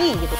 TV gitu.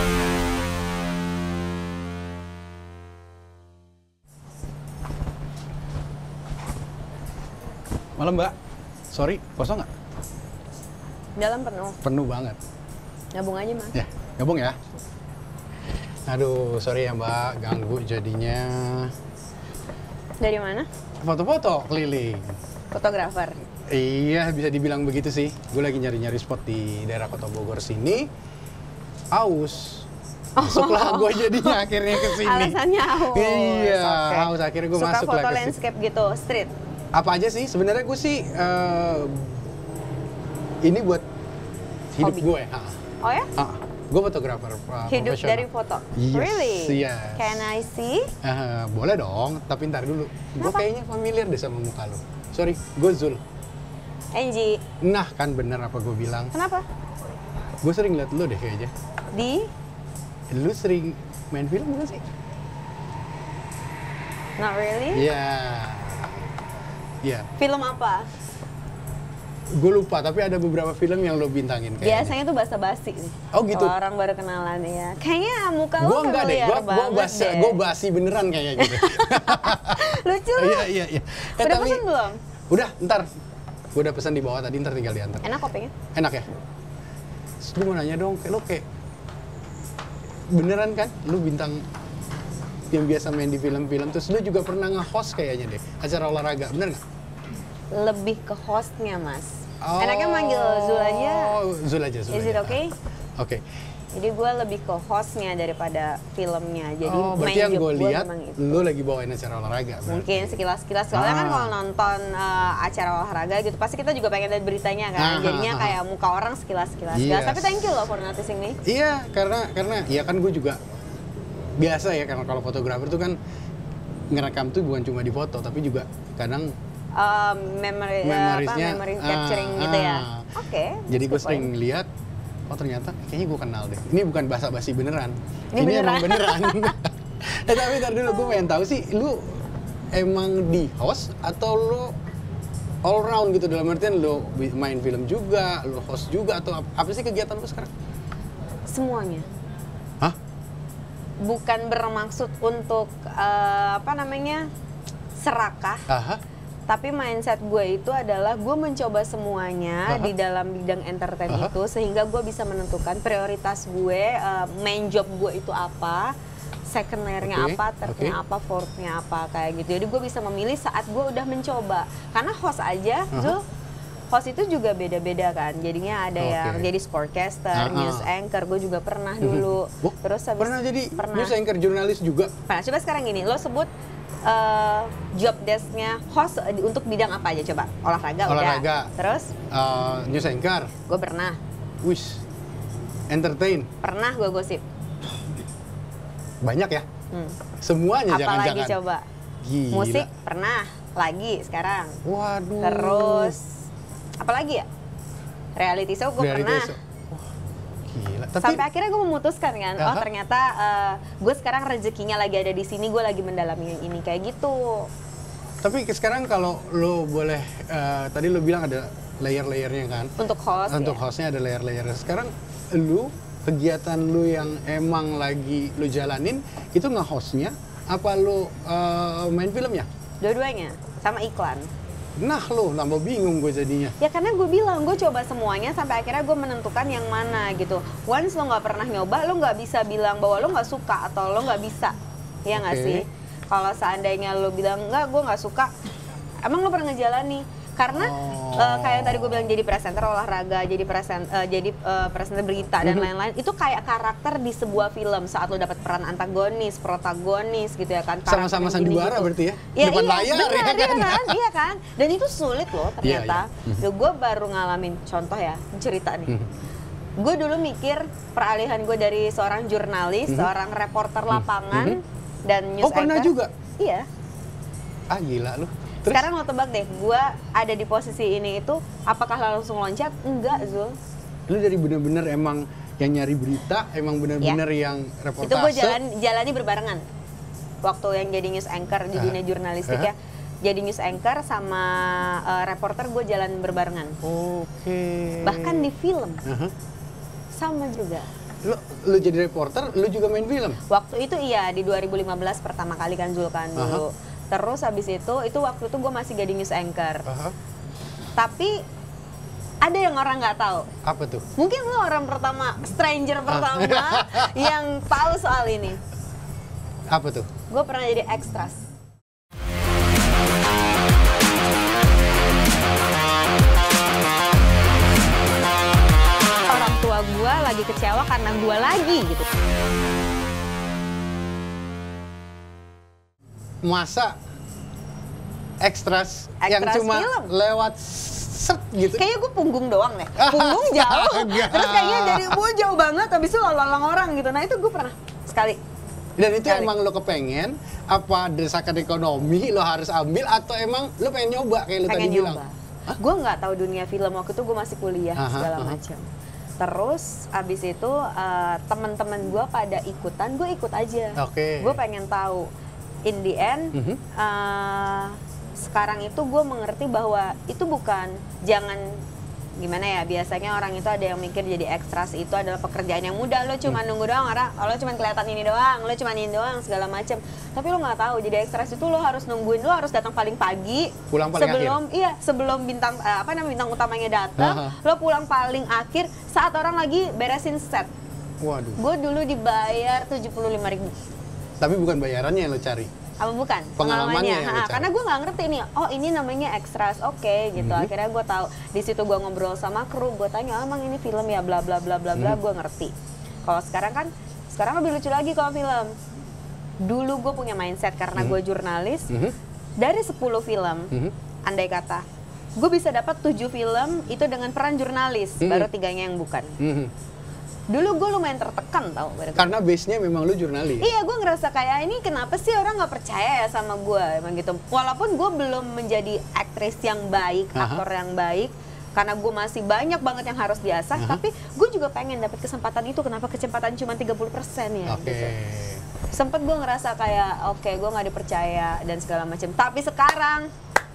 Malam Mbak, sorry, kosong nggak? Dalam penuh. Penuh banget. Gabung aja Mas. Ya, gabung ya. Aduh, sorry ya Mbak, ganggu jadinya. Dari mana? Foto-foto keliling. Fotografer. Iya, bisa dibilang begitu sih. Gue lagi nyari-nyari spot di daerah Kota Bogor sini. Aus. Masuklah gue jadinya akhirnya ke sini. Alasannya aus. Iya, Oke. aus. Akhirnya gue Suka masuk foto lah ke sini. landscape gitu, street. Apa aja sih? Sebenarnya gue sih ini buat hidup Hobi. gue. Oh ya? Gue fotografer Hidup profesional. dari foto? Yes, Really? yes. Can I see? Boleh dong, tapi ntar dulu. Gue Kenapa? kayaknya familiar deh sama muka lo. Sorry, gue Zul. Angie. Nah, kan bener apa gue bilang. Kenapa? Gue sering liat lo deh kayaknya. Di? Lu sering main film bukan sih? Not really? Iya. Iya. Film apa? Gue lupa, tapi ada beberapa film yang lo bintangin kayaknya. Biasanya tuh basa-basi nih. Oh gitu? Kalau orang baru kenalan ya. Kayaknya muka Gue lo enggak deh, familiar banget gue basi beneran kayaknya gitu. Lucu lu. Iya. Udah pesen belum? Udah, ntar. Gue udah pesan di bawah tadi, ntar tinggal diantar. Enak kopinya? Enak ya? Terus gue mau nanya dong, lo kayak beneran kan? Lu bintang yang biasa main di film-film, terus lu juga pernah nge-host kayaknya deh, acara olahraga, bener nggak? Lebih ke hostnya Mas. Oh, Enaknya manggil Zul aja. Zul aja. Is it okay? Oke. Jadi gue lebih ke hostnya daripada filmnya. Jadi Berarti yang gue gua lihat, memang itu. lu lagi bawain acara olahraga. Berarti. Mungkin sekilas-sekilas. Soalnya kan kalau nonton acara olahraga gitu, pasti kita juga pengen lihat beritanya kan. Jadinya kayak muka orang sekilas-sekilas. Yes. Tapi thank you loh for noticing me. Iya, karena ya kan gue juga biasa ya, karena kalau fotografer tuh kan ngerekam tuh bukan cuma di foto, tapi juga kadang Memory capturing gitu ya. Oke. Jadi gue that's good sering point. lihat, oh ternyata kayaknya gue kenal deh. Ini bukan basa-basi beneran. Ini emang beneran. Tapi ntar dulu gue pengen tahu sih, lu emang di host atau lu all round gitu, dalam artian lu main film juga, lu host juga, atau apa sih kegiatan lu sekarang? Semuanya. Hah? Bukan bermaksud untuk serakah. Aha. Tapi mindset gue itu adalah gue mencoba semuanya di dalam bidang entertain itu, sehingga gue bisa menentukan prioritas gue, main job gue itu apa, second layer-nya apa, third-nya apa, fourth-nya apa, kayak gitu. Jadi gue bisa memilih saat gue udah mencoba. Karena host aja, Zul, host itu juga beda-beda kan. Jadinya ada yang jadi sportcaster, news anchor, gue juga pernah dulu. Terus habis Pernah jadi news anchor, jurnalis juga? Pernah. Coba sekarang gini, lo sebut job desk-nya host untuk bidang apa aja coba? Olahraga. Udah. Terus? News anchor. Gue pernah. Wish. Entertain. Pernah gue gosip. Banyak ya? Semuanya jangan-jangan. Apalagi coba? Gila. Musik pernah. Lagi sekarang. Waduh. Terus apalagi ya? Reality show gue pernah. Gila. Sampai akhirnya gue memutuskan kan, oh ternyata gue sekarang rezekinya lagi ada di sini, gue lagi mendalami yang ini, kayak gitu. Tapi sekarang kalau lo boleh, tadi lo bilang ada layer-layernya kan? Untuk host. Untuk hostnya ada layer-layernya. Sekarang lo, kegiatan lo yang emang lagi lo jalanin, itu nge-hostnya, apa lo main filmnya? Dua-duanya, sama iklan. Nah lo, tambah bingung gue jadinya. Ya karena gue bilang, gue coba semuanya sampai akhirnya gue menentukan yang mana gitu. Once lo nggak pernah nyoba, lo nggak bisa bilang bahwa lo nggak suka atau lo nggak bisa. Iya nggak sih? Kalau seandainya lo bilang, nggak, gue nggak suka, emang lo pernah ngejalani? Karena kayak yang tadi gue bilang, jadi presenter olahraga, jadi presenter berita dan lain-lain, itu kayak karakter di sebuah film saat lo dapat peran antagonis, protagonis gitu ya kan. Sama-sama sandiwara gitu. Berarti ya? Depan layar bener, ya kan? Iya kan? Dan itu sulit loh ternyata. Gue baru ngalamin, contoh ya, cerita nih. Gue dulu mikir peralihan gue dari seorang jurnalis, seorang reporter lapangan, dan news anchor. Oh pernah juga? Iya. Ah gila lu. Terus? Sekarang lo tebak deh, gue ada di posisi ini itu, apakah langsung loncat? Enggak, Zul. Lu dari bener-bener emang yang nyari berita, emang bener-bener yang reportase? Itu gue jalani berbarengan. Waktu yang jadi news anchor di dunia jurnalistik ya. Jadi news anchor sama reporter gue jalan berbarengan. Oke. Bahkan di film. Sama juga. lu jadi reporter, lu juga main film? Waktu itu iya, di 2015 pertama kali kan Zulkan dulu. Terus habis itu waktu itu gue masih jadi news anchor. Tapi ada yang orang nggak tahu. Apa tuh? Mungkin lu orang pertama, stranger pertama yang tahu soal ini. Apa tuh? Gue pernah jadi extras. Orang tua gue lagi kecewa karena gue lagi gitu. Masa ekstras yang cuma film lewat set gitu? Kayaknya gue punggung doang deh. Punggung jauh. Terus kayaknya dari gue jauh banget, habis itu lalang orang gitu. Nah itu gue pernah sekali. Dan itu emang lo kepengen, apa desakan ekonomi lo harus ambil, atau emang lo pengen nyoba kayak lo tadi bilang? Gue nggak tahu dunia film, waktu itu gue masih kuliah segala macam. Terus abis itu teman-teman gue pada ikutan, gue ikut aja. Gue pengen tahu. In the end, sekarang itu gue mengerti bahwa itu bukan, jangan gimana ya, biasanya orang itu ada yang mikir jadi ekstras itu adalah pekerjaan yang mudah, lo cuma nunggu doang, lo cuma kelihatan ini doang, lo cuma ini doang segala macem. Tapi lo nggak tahu jadi ekstras itu lo harus nungguin, lo harus datang paling pagi, pulang paling sebelum akhir. Iya, sebelum bintang bintang utamanya datang, lo pulang paling akhir saat orang lagi beresin set. Waduh. Gue dulu dibayar 75.000. Tapi bukan bayarannya yang lo cari? Apa bukan? Pengalamannya. Karena gue nggak ngerti nih, oh ini namanya ekstras, oke, gitu. Akhirnya gue tahu. Di situ gue ngobrol sama kru, gue tanya, emang ini film ya, bla bla bla bla bla, gue ngerti. Kalau sekarang lebih lucu lagi kalau film. Dulu gue punya mindset karena gue jurnalis, dari 10 film, andai kata, gue bisa dapat 7 film itu dengan peran jurnalis, baru 3-nya yang bukan. Dulu gue lumayan tertekan tau. Karena base-nya memang lu jurnalis. Iya, gue ngerasa kayak ini kenapa sih orang nggak percaya ya sama gue, emang gitu. Walaupun gue belum menjadi aktris yang baik, aktor yang baik, karena gue masih banyak banget yang harus diasah, tapi gue juga pengen dapat kesempatan itu. Kenapa kesempatan cuma 30% ya? Gitu. Sempet gue ngerasa kayak gue nggak dipercaya dan segala macam. Tapi sekarang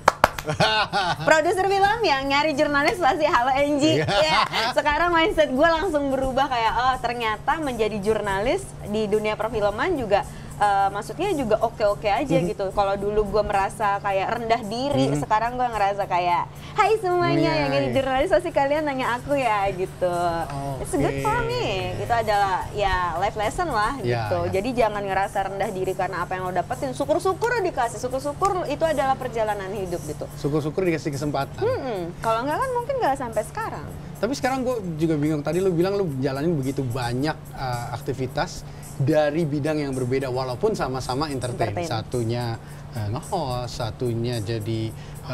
produser film yang nyari jurnalis pasti halo Angie. Sekarang mindset gue langsung berubah kayak ternyata menjadi jurnalis di dunia perfilman juga maksudnya juga oke-oke aja gitu. Kalau dulu gue merasa kayak rendah diri, sekarang gue ngerasa kayak hai semuanya yang jadi jurnalis pasti kalian nanya aku ya gitu. It's a good for me. Itu adalah ya life lesson lah gitu. Jadi jangan ngerasa rendah diri karena apa yang lo dapetin. Syukur-syukur dikasih, syukur-syukur itu adalah perjalanan hidup gitu. Syukur-syukur dikasih kesempatan. Kalau enggak kan mungkin nggak sampai sekarang. Tapi sekarang gue juga bingung, tadi lu bilang lu jalanin begitu banyak aktivitas dari bidang yang berbeda walaupun sama-sama entertain. Satunya nge-host, satunya jadi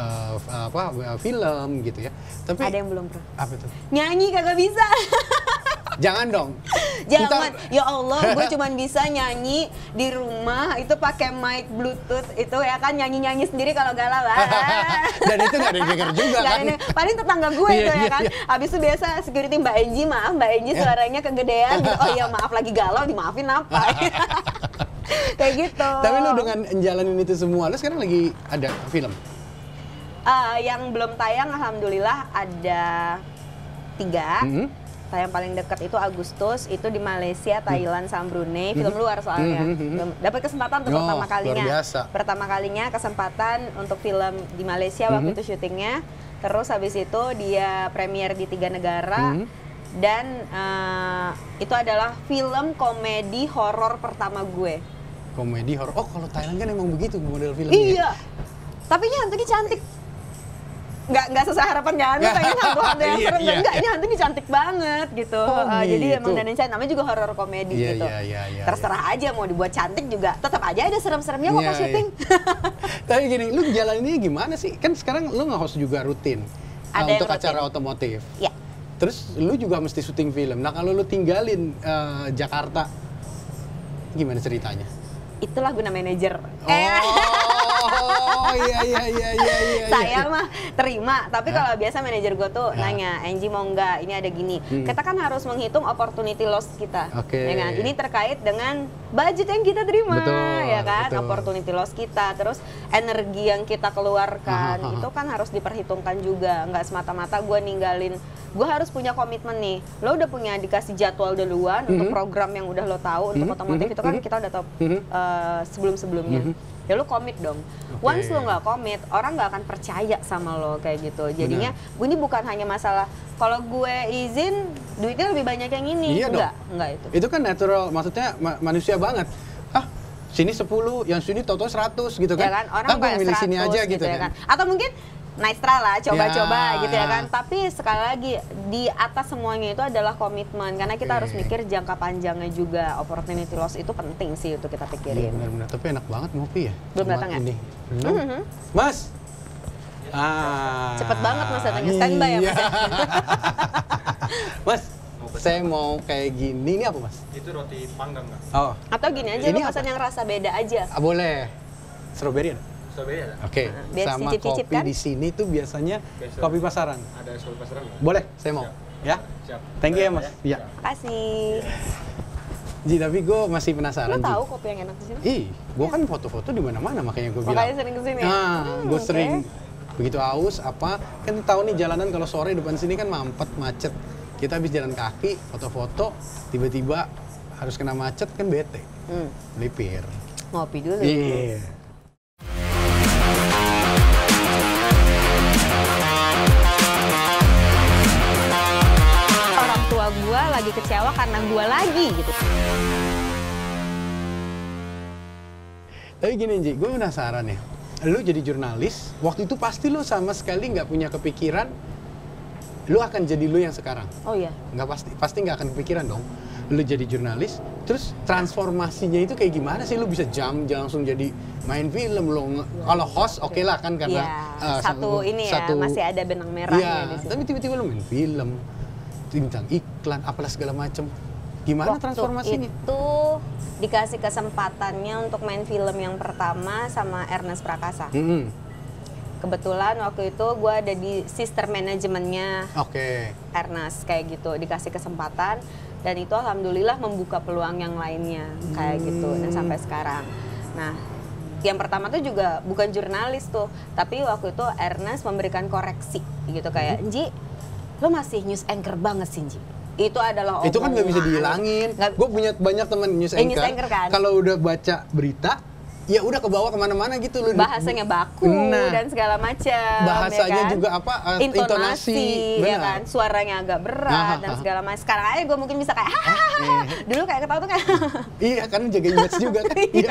film gitu ya. Tapi ada yang belum pernah. Apa tuh? Nyanyi kagak bisa. Jangan dong. Jangan. Ya Allah, gue cuman bisa nyanyi di rumah itu pakai mic Bluetooth itu ya kan, nyanyi-nyanyi sendiri kalau galau. Dan itu gak ada yang denger juga kan. Paling tetangga gue itu ya kan. Habis itu biasa security Mbak Angie, maaf Mbak Angie suaranya kegedean gitu. Oh iya maaf lagi galau, dimaafin apa. Kayak gitu. Tapi lu dengan jalanin itu semua, lu sekarang lagi ada film? Yang belum tayang alhamdulillah ada 3. Tayang paling dekat itu Agustus, itu di Malaysia, Thailand, sama Brunei, film luar soalnya. Dapat kesempatan untuk pertama kalinya kesempatan untuk film di Malaysia waktu itu syutingnya. Terus habis itu dia premier di 3 negara. Dan itu adalah film komedi horor pertama gue. Komedi horor. Oh, kalau Thailand kan emang begitu model filmnya. Iya. Tapi hantunya cantik. Nggak sesuai harapan jangan lu pengen hantu-hantu yang serem, enggak, ini hantunya cantik banget gitu. Jadi emang dandan namanya juga horor komedi gitu. Terserah aja mau dibuat cantik juga, tetap aja ada serem-seremnya kok pas syuting. Tapi gini, lu jalaninnya gimana sih? Kan sekarang lu nge-host juga rutin untuk acara otomotif. Iya. Terus lu juga mesti syuting film. Nah kalau lu tinggalin Jakarta, gimana ceritanya? Itulah guna manajer. Oh iya. Saya mah terima, tapi kalau biasa manajer gue tuh nanya, Angie mau nggak? Ini ada gini. Kita kan harus menghitung opportunity loss kita, ya kan? Ini terkait dengan budget yang kita terima, ya kan? Opportunity loss kita, terus energi yang kita keluarkan, itu kan harus diperhitungkan juga. Nggak semata-mata gue ninggalin gue harus punya komitmen nih. Lo udah punya dikasih jadwal duluan untuk program yang udah lo tahu untuk otomotif itu kan kita udah tahu sebelum-sebelumnya. Ya lo komit dong. Once lo nggak komit, orang nggak akan percaya sama lo kayak gitu. Jadinya gue ini bukan hanya masalah kalau gue izin duitnya lebih banyak yang ini. Iya enggak itu. Itu kan natural, maksudnya manusia banget. Sini 10, yang sini toto 100 gitu kan. Ya kan? Orang gue milih sini aja gitu ya kan. Atau mungkin nice try lah, coba-coba Ya. gitu ya kan. Tapi sekali lagi di atas semuanya itu adalah komitmen karena kita harus mikir jangka panjangnya juga. Opportunity loss itu penting sih untuk kita Iya pikirin. benar-benar, tapi enak banget ngopi ya. Belum datang ya? Ini. Belum. Mas. Cepet banget Mas datangnya, standby ya Mas. Mas, saya mau kayak gini, ini apa Mas? Itu roti panggang, Kak. Oh, Atau gini aja, Ini lu apa? pesan yang rasa beda aja. boleh. Strawberry ada? Strawberry ada? Oke, biar sama cicip-cicip kopi kan? di sini tuh biasanya Biasa. kopi pasaran. Ada soal pasaran nggak? Boleh, saya mau. Siap. Ya? Siap. Thank you ya Mas. Iya. Makasih. Ji, tapi gue masih Lu penasaran. Ji. tahu kopi yang enak di sini? Ih, gue kan foto-foto di mana-mana makanya gue bilang. Makanya sering kesini ya? Nah, gue oke. sering begitu haus apa kan tahu nih jalanan kalau sore depan sini kan mampet macet. Kita habis jalan kaki, foto-foto, tiba-tiba harus kena macet kan bete. Melipir. Ngopi dulu. Iya. Orang tua gua lagi kecewa karena gua lagi gitu. Tapi gini Ji, gue penasaran ya. Lu jadi jurnalis, waktu itu pasti lu sama sekali nggak punya kepikiran lu akan jadi lu yang sekarang. Oh iya. Nggak pasti nggak akan kepikiran dong. Lu jadi jurnalis, terus transformasinya itu kayak gimana sih? Lu bisa jangan langsung jadi main film lo. Kalau host oke lah kan karena Iya, masih ada benang merahnya Iya, di situ. tapi tiba-tiba lu main film, bintang iklan, apalah segala macem. Gimana transformasinya? Itu dikasih kesempatannya untuk main film yang pertama sama Ernest Prakasa. Kebetulan waktu itu gue ada di sister manajemennya Oke. Ernest kayak gitu, dikasih kesempatan dan itu alhamdulillah membuka peluang yang lainnya kayak gitu dan sampai sekarang. Nah, yang pertama tuh juga bukan jurnalis tuh, tapi waktu itu Ernest memberikan koreksi gitu kayak, Ji, lo masih news anchor banget sih Ji. Itu adalah omongan. Itu kan nggak bisa dihilangin. Gue punya banyak teman news news anchor. anchor kan? Kalau udah baca berita, ya udah ke bawah kemana-mana gitu loh. Bahasanya baku dan segala macam. Bahasanya ya kan? juga apa? Intonasi, ya kan? Suaranya agak berat dan segala macam. Sekarang aja gue mungkin bisa kayak, dulu kayak ketawa tuh kayak. Iya, kan jaga image juga kan. Iya.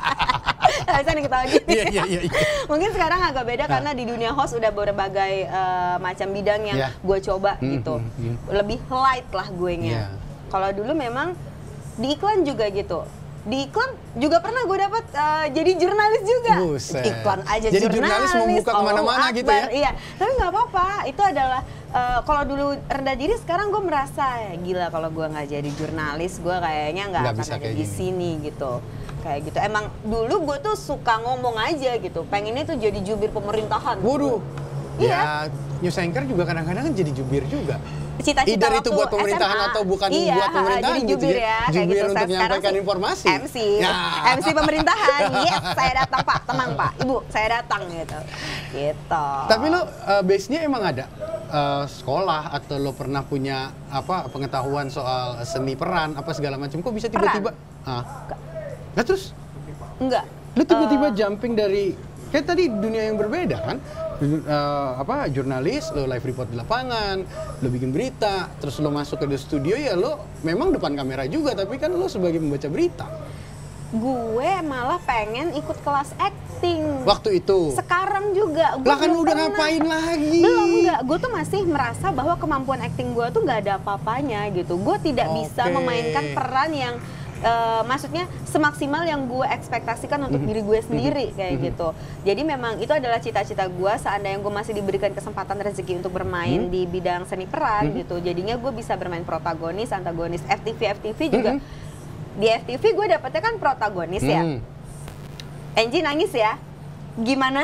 Bisa nih ketawa gini. Iya. Mungkin sekarang agak beda karena di dunia host udah berbagai macam bidang yang gue coba gitu. Lebih light lah gue nya. Kalau dulu memang di iklan juga gitu. Di iklan juga pernah gue dapat jadi jurnalis juga. Buset. Iklan aja jadi jurnalis membuka kemana-mana gitu ya? Iya, tapi nggak apa-apa. Itu adalah kalau dulu rendah diri, sekarang gue merasa ya, gila kalau gue nggak jadi jurnalis, gue kayaknya nggak akan bisa ada kayak di gini. sini gitu. Kayak gitu. Emang dulu gue tuh suka ngomong aja gitu. Pengennya tuh jadi jubir pemerintahan. Waduh. Iya. Ya, news anchor juga kadang-kadang kan jadi jubir juga. Cita-cita Either itu waktu buat pemerintahan SMA. atau bukan Iya, buat pemerintahan jadi gitu jubir ya. ya, kayak Jubir gitu. untuk Sekarang menyampaikan sih informasi. MC, Ya. MC pemerintahan. Yes, saya datang Pak, tenang Pak, Ibu, saya datang gitu. Gitu. Tapi lo base-nya emang ada sekolah atau lo pernah punya apa pengetahuan soal seni peran apa segala macam? Kok bisa tiba-tiba? Nah terus? Enggak. Lo tiba-tiba jumping dari kayak tadi dunia yang berbeda kan? Apa jurnalis, lo live report di lapangan, lo bikin berita, terus lo masuk ke studio ya lo memang depan kamera juga, tapi kan lo sebagai pembaca berita. Gue malah pengen ikut kelas acting. Waktu itu. Sekarang juga. Lah kan belum udah pernah. ngapain lagi? Belum, enggak. Gue tuh masih merasa bahwa kemampuan acting gue tuh nggak ada apa-apanya gitu. Gue tidak bisa memainkan peran yang maksudnya semaksimal yang gue ekspektasikan untuk diri gue sendiri kayak gitu. Jadi memang itu adalah cita-cita gue seandainya gue masih diberikan kesempatan rezeki untuk bermain di bidang seni peran gitu. Jadinya gue bisa bermain protagonis, antagonis. FTV juga. Di FTV gue dapetnya kan protagonis ya. Angie nangis ya. Gimana?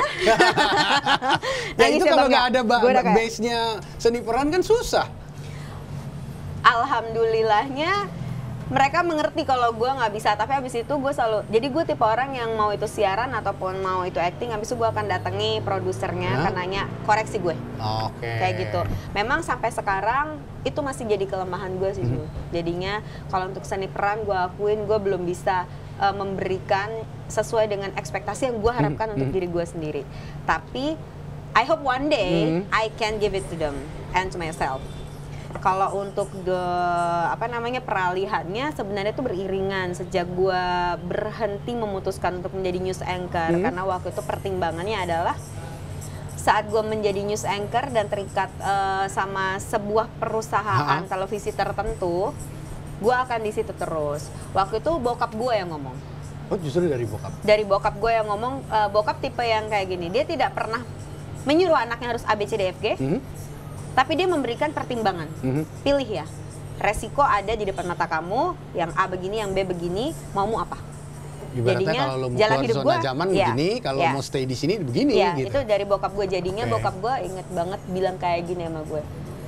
Ya itu kalau nggak ada Gua udah kayak, base-nya seni peran kan susah. alhamdulillahnya mereka mengerti kalau gue nggak bisa, tapi habis itu gue selalu, jadi gue tipe orang yang mau itu siaran ataupun mau itu acting, habis itu gue akan datangi produsernya, akan nanya koreksi gue. Kayak gitu. Memang sampai sekarang itu masih jadi kelemahan gue sih. Jadinya kalau untuk seni peran gue akuin gue belum bisa memberikan sesuai dengan ekspektasi yang gue harapkan untuk diri gue sendiri. Tapi I hope one day I can give it to them and to myself. Kalau untuk peralihannya sebenarnya itu beriringan sejak gue berhenti memutuskan untuk menjadi news anchor, karena waktu itu pertimbangannya adalah saat gue menjadi news anchor dan terikat sama sebuah perusahaan televisi tertentu, gue akan di situ terus. Waktu itu bokap gue yang ngomong. Oh, justru dari bokap? Dari bokap gue yang ngomong. Bokap tipe yang kayak gini, dia tidak pernah menyuruh anaknya harus A, B, C, D, F, G, tapi dia memberikan pertimbangan. Pilih ya, resiko ada di depan mata kamu, yang A begini, yang B begini, maumu apa? Ibaratnya jadinya kalau mau jalan keluar hidup zona gue zaman begini, kalau mau stay di sini begini gitu. Itu dari bokap gue. Jadinya bokap gue inget banget bilang kayak gini sama gue,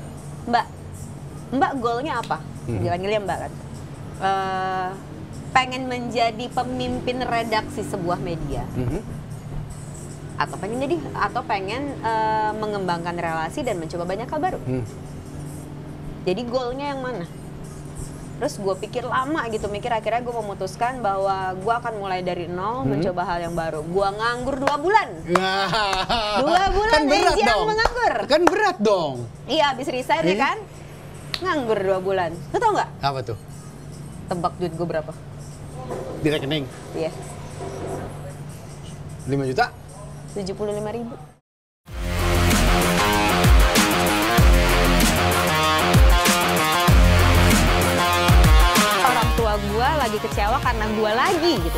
Mbak goalnya apa? Dipanggilnya Mbak kan. Pengen menjadi pemimpin redaksi sebuah media, atau pengen mengembangkan relasi dan mencoba banyak hal baru. Jadi goalnya yang mana? Terus gue pikir lama gitu, akhirnya gue memutuskan bahwa gue akan mulai dari nol, mencoba hal yang baru. Gue nganggur 2 bulan. 2 bulan kan berat dong. menganggur. Kan berat dong. Iya, habis resign ya kan, nganggur 2 bulan. Lo tau nggak? Apa tuh? Tebak duit gue berapa? Di rekening? Iya. 5 juta? 75.000. Orang tua gue lagi kecewa karena gue lagi gitu.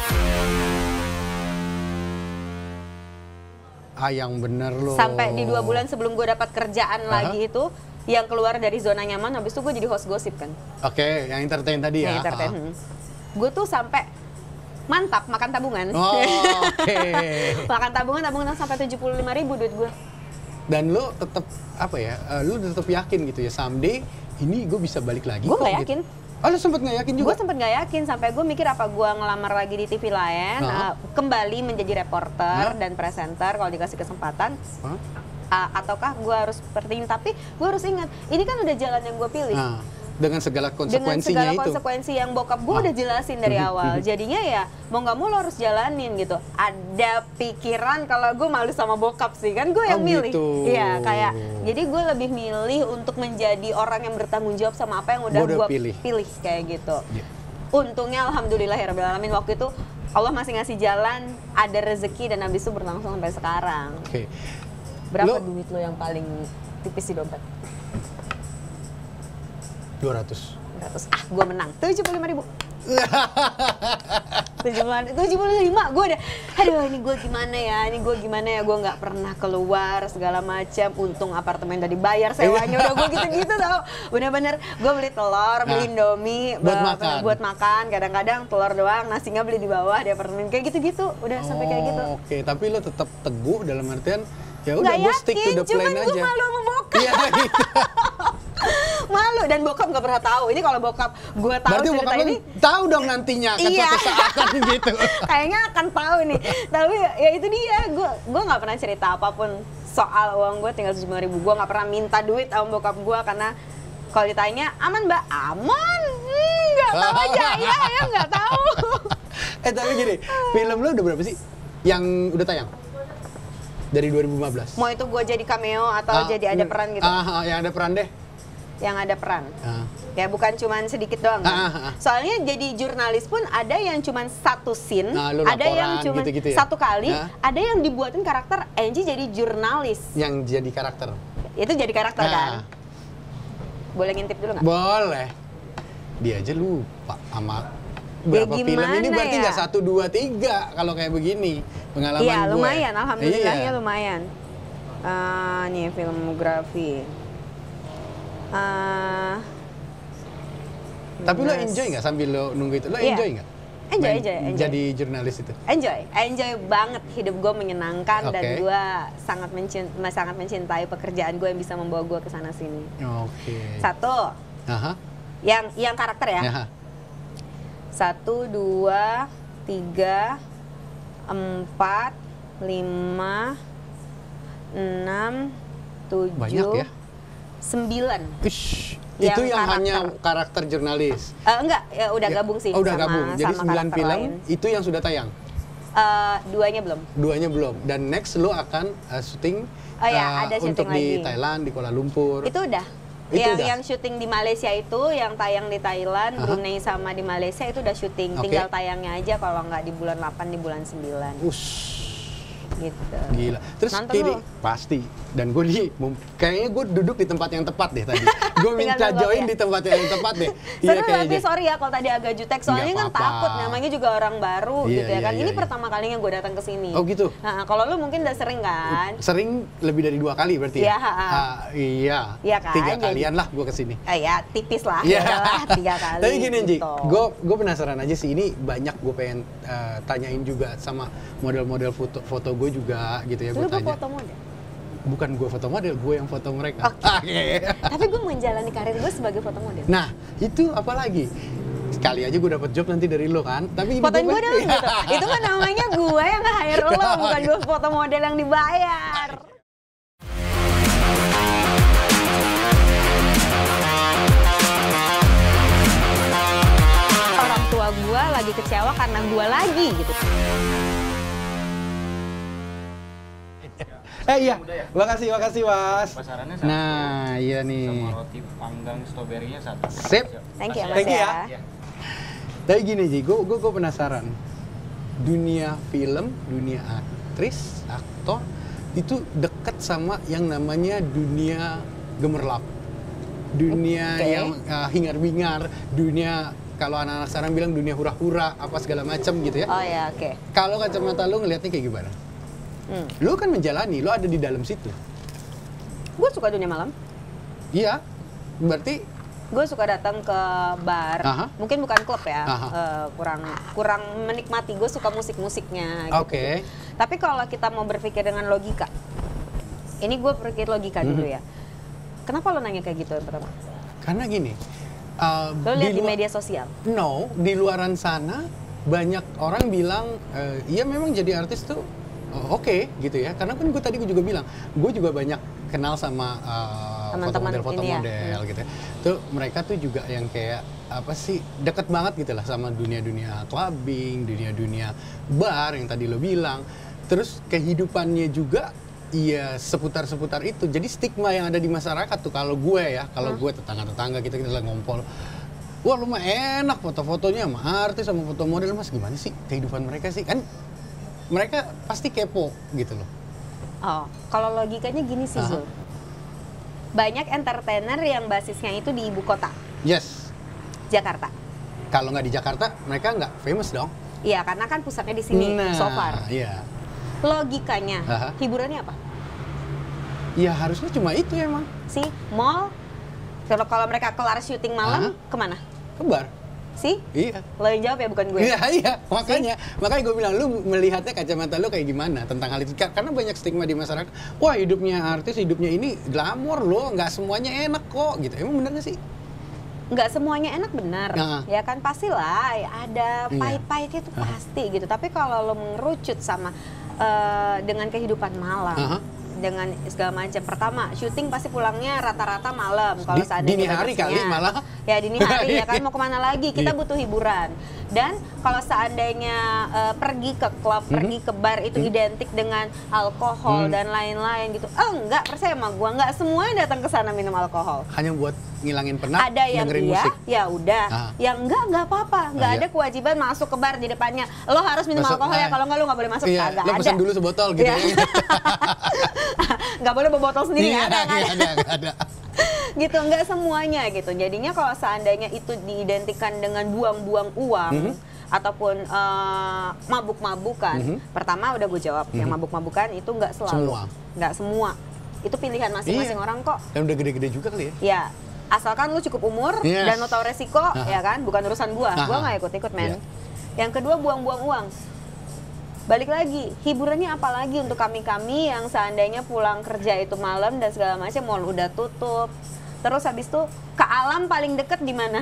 Yang bener loh. Sampai di 2 bulan sebelum gue dapat kerjaan lagi itu, yang keluar dari zona nyaman, habis itu gue jadi host gosip kan. Oke, yang entertain tadi ya. Gue tuh sampai mantap makan tabungan. Makan tabungan sampai 75.000 duit gue. Dan lo tetap lo tetap yakin gitu ya, someday ini gue bisa balik lagi. Gue nggak yakin. Oh, lo sempet nggak yakin juga? Gue sempet nggak yakin, sampai gue mikir apa gue ngelamar lagi di TV lain, kembali menjadi reporter dan presenter kalau dikasih kesempatan, ataukah gue harus seperti ini. Tapi gue harus ingat, ini kan udah jalan yang gue pilih. Dengan segala konsekuensinya dengan segala konsekuensi yang bokap gue udah jelasin dari awal. Jadinya ya mau nggak mau lo harus jalanin gitu. Ada pikiran kalau gue malu sama bokap sih, kan gue yang milih. Iya, kayak jadi gue lebih milih untuk menjadi orang yang bertanggung jawab sama apa yang udah gue pilih kayak gitu. Untungnya alhamdulillahirrahmanirrahim waktu itu Allah masih ngasih jalan, ada rezeki, dan habis itu berlangsung sampai sekarang. Berapa duit lo yang paling tipis di dompet? 200. Gue menang 75.000. 75, gue udah, aduh ini gue gimana ya, gue nggak pernah keluar segala macam, untung apartemen udah dibayar sewanya, udah gue gitu-gitu tau, bener-bener gue beli telur, beli Indomie buat makan, kadang-kadang telur doang, nasinya beli di bawah di apartemen, kayak gitu-gitu, udah sampai kayak gitu. Oke, tapi lo tetap teguh dalam artian ya udah gue stick to the plan aja. Cuman gue malu sama bokap. Iya gitu. Malu, dan bokap nggak pernah tahu. Ini kalau bokap gue tahu berarti cerita ini, tahu dong nantinya kan suatu saat kan gitu. Kayaknya akan tahu nih. Tapi ya itu dia, gue nggak pernah cerita apapun soal uang gue tinggal 75.000. Gue nggak pernah minta duit sama bokap gue, karena kalau ditanya aman Mbak, aman, nggak tahu aja ya nggak tahu. Tapi gini, film lo udah berapa sih yang udah tayang? Dari 2015. Mau itu gue jadi cameo atau jadi ada peran gitu? Yang ada peran deh. Yang ada peran. Ya bukan cuman sedikit doang. Soalnya jadi jurnalis pun ada yang cuman satu scene, ada yang cuma gitu ya? 1 kali, ada yang dibuatin karakter Angie jadi jurnalis. Yang jadi karakter? Itu jadi karakter kan? Boleh ngintip dulu nggak? Boleh. Dia aja lupa sama berapa film ini, berarti nggak 1, 2, 3 kalau kayak begini pengalaman gue. Iya lumayan, alhamdulillahnya lumayan. Nih filmografi. Tapi lo enjoy nggak sambil lo nunggu itu? Lo enjoy nggak? Enjoy. Jadi jurnalis itu? Enjoy banget. Hidup gue menyenangkan dan gue sangat mencintai pekerjaan gue yang bisa membawa gue ke sana sini. Satu, yang karakter ya. 1, 2, 3, 4, 5, 6, 7, Banyak ya? 9. Ish, Yang itu yang karakter. hanya karakter jurnalis. Enggak, ya udah Ya, gabung sih oh, udah sama, gabung. Jadi sama 9 karakter film lain. itu yang sudah tayang. 2-nya belum. 2-nya belum. Dan next lo akan syuting Oh ya, ada syuting untuk di lagi. Thailand, di Kuala Lumpur. Itu udah. Itu yang udah? yang syuting di Malaysia itu, yang tayang di Thailand, Aha. Brunei sama di Malaysia itu udah syuting. Oke. Tinggal tayangnya aja kalau nggak di bulan 8 di bulan 9 Ush, gitu. gila. Terus Nonton kini lu. pasti. Dan gue kayaknya gue duduk di tempat yang tepat deh tadi. Gue minta Tinggal nunggu join ya? di tempat yang tepat deh. Seru tapi kayaknya. sorry ya kalau tadi agak jutek soalnya Nggak kan apa-apa. takut namanya juga orang baru Iya, gitu ya kan. iya, Ini iya. pertama kalinya gue datang ke sini. Oh gitu? Nah, kalau lu mungkin udah sering kan? Sering lebih dari 2 kali berarti Iya, ya? ha-ha. Iya. Iya kan? 3 Jadi- kalian lah gue kesini. Ya tipis lah, Iya. ya udahlah 3 kali. Tapi gini Ji, gitu. gue penasaran aja sih, ini banyak gue pengen tanyain juga sama model-model foto gue juga gitu ya, Dulu gue gue tanya. foto model. Bukan gue foto model, gue yang foto mereka. Oke. Tapi gue menjalani karir gue sebagai foto model. Nah, itu apa lagi? Sekali aja gue dapet job nanti dari lo kan, tapi ini Fotoin gue gua- dong gitu. Itu kan namanya gue yang nge-hire lo, bukan gue foto model yang dibayar. Orang tua gue lagi kecewa karena gue lagi gitu. Iya, makasih Mas. Pasarannya satu. Nah, iya nih. Sama roti panggang stroberinya 1. Sip. Thank you ya, Mas Thank you ya. Iya. Tapi gini Ji, gue penasaran. Dunia film, dunia aktris, aktor, itu dekat sama yang namanya dunia gemerlap. Dunia Oke. yang hingar-bingar, dunia kalau anak-anak sekarang bilang dunia hura-hura, apa segala macam gitu ya. Oh ya, oke. Kalau kacamata lu ngelihatnya kayak gimana? Lu kan menjalani, lu ada di dalam situ. Gue suka dunia malam. Iya, berarti Gue suka datang ke bar, Aha. mungkin bukan klub ya, Aha. kurang menikmati. Gue suka musik-musiknya. Gitu. oke. Tapi kalau kita mau berpikir dengan logika, ini gue berpikir logika dulu ya. Kenapa lo nanya kayak gitu yang pertama? Karena gini, Lo lihat di luar- media sosial. No, di luaran sana banyak orang bilang, iya memang jadi artis tuh oke gitu ya. Karena kan gue juga bilang, gue juga banyak kenal sama Teman-teman fotomodel ini ya. gitu ya. Tuh mereka tuh juga yang kayak apa sih, deket banget gitu lah sama dunia-dunia clubbing, dunia-dunia bar yang tadi lo bilang. Terus kehidupannya juga iya seputar-seputar itu. Jadi stigma yang ada di masyarakat tuh kalau gue ya, kalau gue tetangga-tetangga kita lagi ngompol. Wah lu mah enak foto-fotonya sama artis sama foto model, Mas gimana sih kehidupan mereka sih? Kan mereka pasti kepo gitu loh. Oh, kalau logikanya gini sih Aha. Zul. Banyak entertainer yang basisnya itu di ibu kota, Yes, Jakarta. kalau nggak di Jakarta mereka nggak famous dong. Iya, karena kan pusatnya di sini, so far. Iya. Logikanya, Aha. hiburannya apa? Ya harusnya cuma itu emang. Si mall. Kalau mereka kelar syuting malam, Aha. kemana? Kebar. Si? Iya. Lo yang jawab ya, bukan gue. Iya, makanya gue bilang lu melihatnya kacamata lu kayak gimana tentang hal itu. Karena banyak stigma di masyarakat. Wah, hidupnya artis, hidupnya ini glamor loh, nggak semuanya enak kok gitu. Emang bener nggak sih? Nggak semuanya enak, benar. Nah. Ya kan pastilah, ya ada Iya. pahit-pahitnya itu pasti gitu. Tapi kalau lo mengerucut sama dengan kehidupan malam, Aha. dengan segala macam. Pertama, syuting pasti pulangnya rata-rata malam. Kalau seandainya Dini hari bagusnya. kali malah. Ya dini hari ya kan, mau kemana lagi? Kita Iya. butuh hiburan. Dan kalau seandainya pergi ke klub, pergi ke bar itu identik dengan alkohol dan lain-lain gitu. Enggak, percaya sama gua, enggak semuanya datang ke sana minum alkohol. Hanya buat ngilangin penat, Ada yang dengerin iya, musik. ya udah. Ah. Yang enggak apa-apa. Enggak Ah, ada iya. kewajiban masuk ke bar di depannya. Lo harus minum Masuk, alkohol ya, ah. kalau enggak lo enggak boleh masuk. Iya, Kagak lo ada. pesan dulu sebotol gitu Iya. ya. Nggak boleh bawa botol sendiri, Iya, nggak ada, nggak ada. nggak ada. Gitu, nggak semuanya gitu. Jadinya kalau seandainya itu diidentikan dengan buang-buang uang ataupun mabuk-mabukan, pertama udah gue jawab, yang mabuk-mabukan itu nggak selalu, Semua. nggak semua. Itu pilihan masing-masing Iya. orang kok. Dan udah gede-gede juga kali ya. Ya, asalkan lu cukup umur Yes. dan lu tahu resiko, ya kan, bukan urusan gua. Gua Aha. nggak ikut-ikut, men. Iya. Yang kedua, buang-buang uang. Balik lagi, hiburannya apa lagi untuk kami-kami yang seandainya pulang kerja itu malam dan segala macam, mall udah tutup. Terus habis itu ke alam paling deket di mana?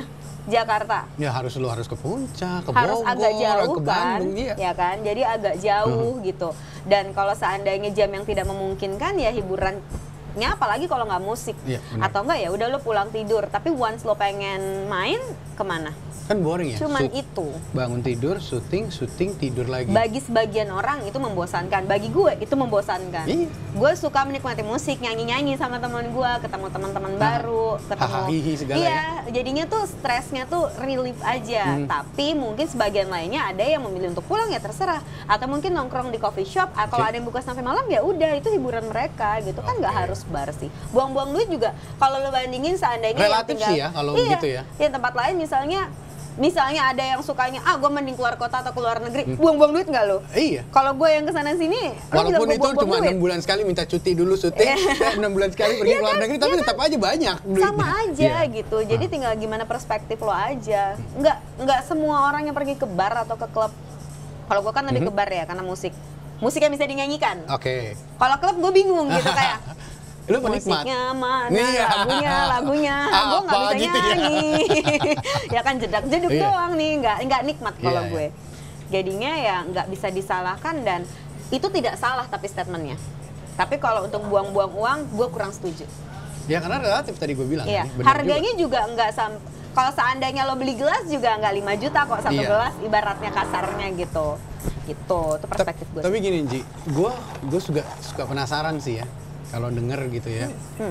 Jakarta. Ya harus ke Puncak, ke Harus Bogor, agak jauh ke kan, Bandung, iya. ya kan? Jadi agak jauh gitu. Dan kalau seandainya jam yang tidak memungkinkan ya hiburannya, apalagi kalau nggak musik, Iya, benar. atau enggak ya udah lo pulang tidur. Tapi once lo pengen main kemana? Kan boring ya. Cuman itu. Bangun tidur, syuting, tidur lagi. Bagi sebagian orang itu membosankan. Bagi gue itu membosankan. Iya. Gue suka menikmati musik, nyanyi-nyanyi sama teman gue, ketemu teman-teman baru, ketemu. Hahaha, segala iya, ya. jadinya tuh stresnya tuh relief aja. Tapi mungkin sebagian lainnya ada yang memilih untuk pulang ya terserah. Atau mungkin nongkrong di coffee shop. Kalau ada yang buka sampai malam ya udah itu hiburan mereka gitu kan, nggak harus bar sih. Buang-buang duit juga. Kalau lo bandingin seandainya Relatif yang tinggal, sih ya, kalau iya, gitu ya. Di tempat lain misalnya ada yang sukanya, gue mending keluar kota atau keluar negeri, buang-buang duit nggak lo? Iya. Kalau gue yang kesana sini, Walaupun itu cuma 6 bulan sekali minta cuti dulu syuting, 6 bulan sekali pergi ke luar negeri, tapi tetap aja banyak duitnya. sama aja Iya. gitu. Jadi tinggal gimana perspektif lo aja. Nggak semua orang yang pergi ke bar atau ke klub. Kalau gue kan lebih ke bar ya karena musiknya bisa dinyanyikan. Oke. Kalau klub gue bingung gitu kayak. Lu penikmat. Musiknya mana, Iya. lagunya, gue nggak Apa bisa gitu ya? nyanyi. Ya kan jedak-jeduk Iya. doang nih, nggak nikmat kalau Iya, gue. Jadinya ya nggak bisa disalahkan dan itu tidak salah tapi statementnya. Tapi kalau untuk buang-buang uang, gue kurang setuju. Ya karena relatif tadi gue bilang. Iya, kan, bener harganya juga nggak kalau seandainya lo beli gelas juga nggak 5 juta kok satu Iya. gelas, ibaratnya kasarnya gitu. Gitu, itu perspektif gue. Tapi gini Ji, gue suka penasaran sih ya. Kalau denger gitu ya,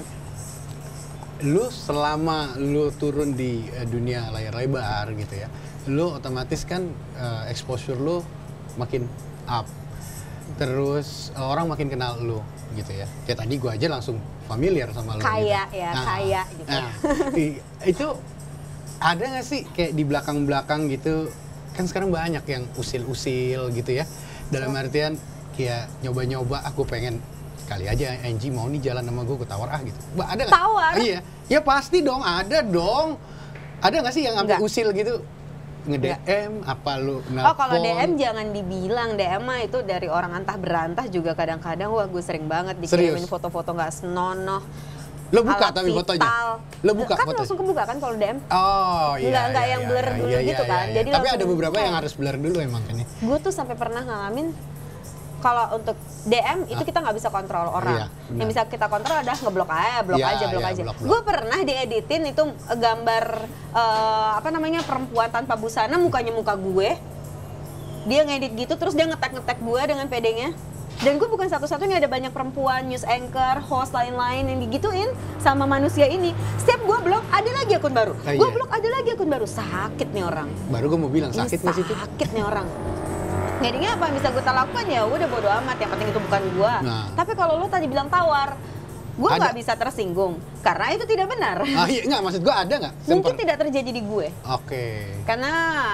lu selama lu turun di dunia layar lebar gitu ya, lu otomatis kan exposure lu makin up, terus orang makin kenal lu gitu ya. Kayak tadi gue aja langsung familiar sama lu. Kaya gitu. ya, kaya gitu. Itu ada nggak sih kayak di belakang-belakang gitu? Kan sekarang banyak yang usil-usil gitu ya. Dalam artian kayak nyoba-nyoba, aku pengen kali aja Angie mau nih jalan sama gue tawar gitu. Ada nggak? Tawar? Iya. Ya pasti dong, ada dong. Ada nggak sih yang sampai Nggak. usil gitu? Nge-DM, apa lu nelpon? Oh kalau DM jangan dibilang, DM mah itu dari orang antah berantah juga kadang-kadang, wah gue sering banget dikirimin Serius? foto-foto nggak senonoh. Lo buka alat tapi fotonya? vital. Lo buka Kan fotonya? langsung kebuka kan kalau DM. Oh iya. Nggak yang blur dulu gitu kan. Jadi Tapi langsung ada beberapa buka. yang harus blur dulu emang kan ya. Gue tuh sampai pernah ngalamin kalau untuk DM itu kita nggak bisa kontrol orang. Iya, benar. Yang bisa kita kontrol adalah ngeblok aja, blok Iya, aja. iya, blok. Gue pernah dieditin itu gambar perempuan tanpa busana, mukanya muka gue. Dia ngedit gitu, terus dia ngetek gue dengan PD-nya. Dan gue bukan satu-satunya, ada banyak perempuan, news anchor, host lain-lain yang digituin sama manusia ini. Setiap gue blok, ada lagi akun baru. Ah, Gue iya. blok, ada lagi akun baru. Sakit nih orang. Baru gue mau bilang sakit Ini nggak sih itu? sakit nih orang. Jadinya apa yang bisa gue lakukan ya udah bodo amat, yang penting itu bukan gue. Nah. Tapi kalau lo tadi bilang tawar, gue Ada. nggak bisa tersinggung karena itu tidak benar. Ah iya, nggak, maksud gue ada nggak? Mungkin tidak terjadi di gue Oke. karena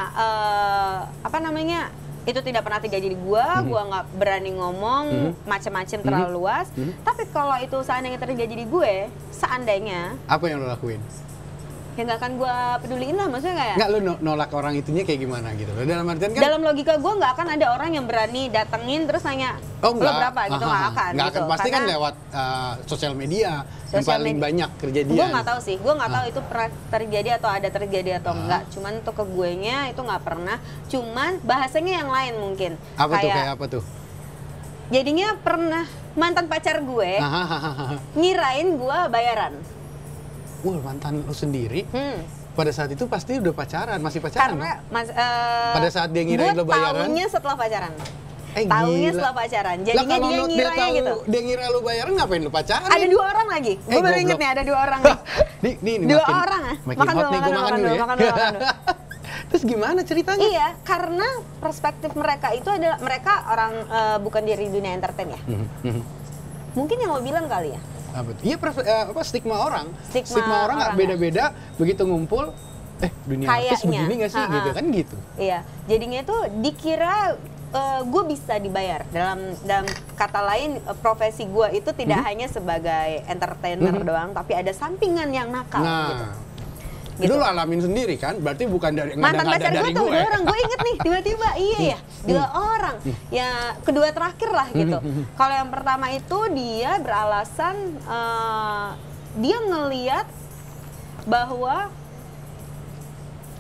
itu tidak pernah terjadi di gue nggak berani ngomong macam-macam terlalu luas. Tapi kalau itu seandainya terjadi di gue, seandainya Apa yang lo lakuin? ya nggak akan gue peduliin lah, maksudnya kayak. Nggak, lo nolak orang itunya kayak gimana gitu? Dalam artian kan? Dalam logika gue nggak akan ada orang yang berani datengin terus nanya Oh, lo enggak. berapa gitu, nggak akan. Nggak gitu. akan, pasti kan Karena lewat sosial media yang sosial paling media. banyak kejadian. Gue nggak tahu sih, gue nggak tahu itu pernah terjadi atau ada terjadi atau enggak. Cuman untuk ke gue nya itu nggak pernah. Cuman bahasanya yang lain mungkin. Apa tuh, kayak apa tuh? Jadinya pernah mantan pacar gue ngirain gue bayaran. Wah, mantan lo sendiri pada saat itu pasti udah pacaran, masih pacaran Karena dong? Pada saat dia ngirain gue lo bayaran? tahunya setelah pacaran. Tahunya Tahunya setelah pacaran. Jadinya dia ngiranya gitu. Dia ngira lo bayaran, ngapain lo pacaran? Ada 2 orang lagi. Gue baru inget goblok. nih ada 2 orang nih. Ini 2 orang ah. Makin Makan hot dulu, nih, gue makan dulu ya. makan dulu. Terus gimana ceritanya? Iya, karena perspektif mereka itu adalah mereka orang bukan dari dunia entertain ya. Mungkin yang lo bilang kali ya. Apa tuh? Iya, stigma orang. Stigma orang nggak orang, beda-beda, begitu ngumpul, dunia artis Kayaknya. begini nggak sih gitu kan gitu. Iya, jadinya itu dikira gue bisa dibayar. Dalam kata lain, profesi gue itu tidak hanya sebagai entertainer doang, tapi ada sampingan yang nakal gitu. Itu lo alamin sendiri kan? Berarti bukan dari Mantan pacar dari gue tuh 2 orang, gue inget nih tiba-tiba iya ya 2 orang. Ya kedua terakhir lah gitu. Kalau yang pertama itu dia beralasan dia ngeliat bahwa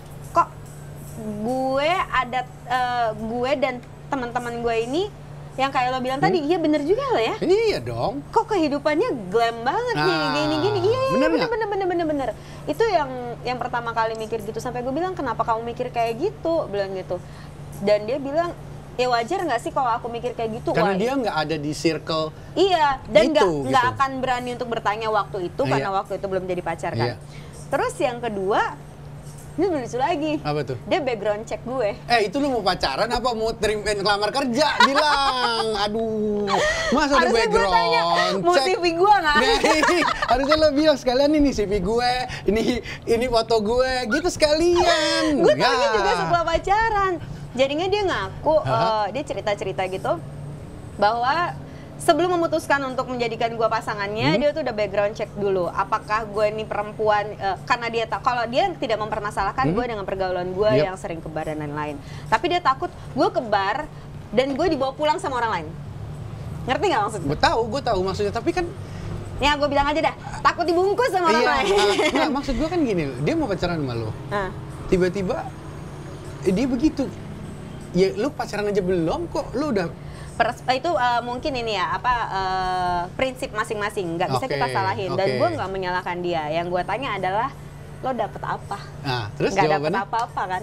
gue ada gue dan teman-teman gue ini yang kayak lo bilang tadi, iya bener juga lo ya. Iya dong. Kok kehidupannya glam banget nih, gini. Iya, bener bener. Itu yang pertama kali mikir gitu, sampai gue bilang kenapa kamu mikir kayak gitu, bilang gitu. Dan dia bilang, ya wajar nggak sih kalau aku mikir kayak gitu? Karena dia nggak ada di circle. Iya, dan nggak gitu. akan berani untuk bertanya waktu itu karena waktu itu belum jadi pacar kan. Terus yang kedua, ini lucu lagi. Apa tuh? Dia background check gue. Itu lu mau pacaran apa mau ngelamar kerja? Bilang, aduh, masa ada Harusnya gue background tanya, mau check? CV gue nggak? Harusnya lo bilang sekalian ini CV gue, ini foto gue, gitu sekalian. Gue taunya juga setelah pacaran. Jadinya dia ngaku, dia cerita-cerita gitu bahwa sebelum memutuskan untuk menjadikan gue pasangannya, dia tuh udah background check dulu. Apakah gue ini perempuan, karena dia kalau dia tidak mempermasalahkan gue dengan pergaulan gue yang sering ke bar dan lain-lain. Tapi dia takut gue ke bar dan gue dibawa pulang sama orang lain. Ngerti nggak maksudnya? Gue tahu maksudnya, tapi kan ya gue bilang aja dah, takut dibungkus sama orang lain. Nggak, maksud gue kan gini, dia mau pacaran sama lo. Tiba-tiba dia begitu. Ya lu pacaran aja belum kok, lu udah itu mungkin ini ya prinsip masing-masing, nggak bisa kita salahin. Dan gue nggak menyalahkan dia. Yang gue tanya adalah lo dapet apa? Terus nggak jawabannya? dapet apa-apa kan?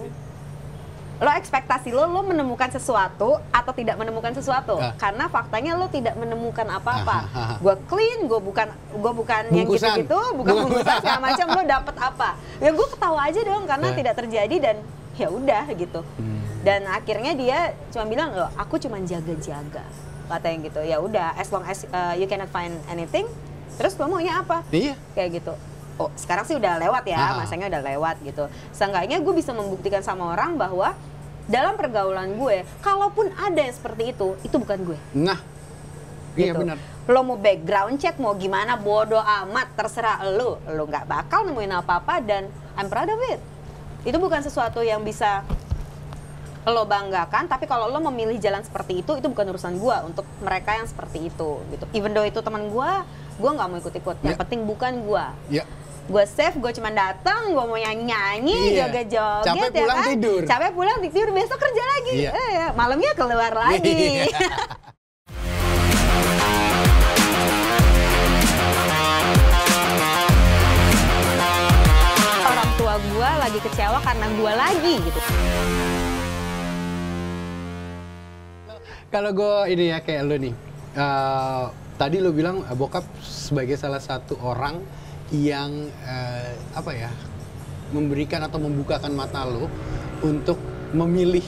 Lo ekspektasi lo menemukan sesuatu atau tidak menemukan sesuatu? Karena faktanya lo tidak menemukan apa-apa. Gue clean, gue bukan yang gitu-gitu, bukan bungkusan segala macam. Lo dapet apa? Ya gue ketawa aja dong karena tidak terjadi dan ya udah gitu. Dan akhirnya dia cuma bilang, loh, aku cuma jaga-jaga, katanya gitu. Ya udah, as long as you cannot find anything, terus lo maunya apa? Iya. Kayak gitu. Oh, sekarang sih udah lewat ya, masanya udah lewat gitu. Seenggaknya gue bisa membuktikan sama orang bahwa dalam pergaulan gue, kalaupun ada yang seperti itu bukan gue. Nah, iya gitu. benar. Lo mau background check, mau gimana, bodo amat, terserah lo nggak bakal nemuin apa-apa dan I'm proud of it. Itu bukan sesuatu yang bisa lo banggakan, tapi kalau lo memilih jalan seperti itu bukan urusan gue untuk mereka yang seperti itu gitu. Even though itu teman gue nggak mau ikut-ikut. Yang penting bukan gue. Gue safe, gue cuma datang, gue mau nyanyi, joget-joget, capek pulang ya kan? tidur. Capek pulang tidur, besok kerja lagi. Malamnya keluar lagi. Orang tua gue lagi kecewa karena gue lagi gitu. Kalau gue ini ya kayak lo nih, tadi lo bilang bokap sebagai salah satu orang yang memberikan atau membukakan mata lo untuk memilih.